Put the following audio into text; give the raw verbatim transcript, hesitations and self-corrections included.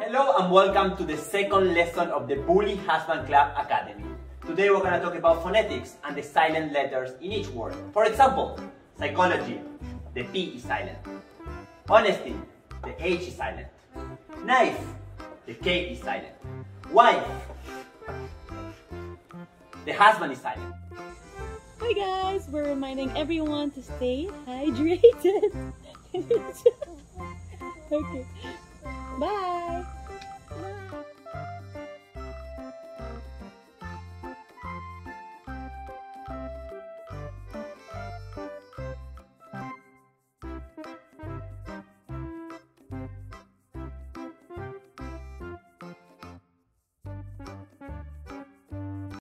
Hello and welcome to the second lesson of the Bully Husband Club Academy. Today we're going to talk about phonetics and the silent letters in each word. For example, psychology, the P is silent. Honesty, the H is silent. Knife, the K is silent. Wife, the husband is silent. Hi guys, we're reminding everyone to stay hydrated. Okay, bye.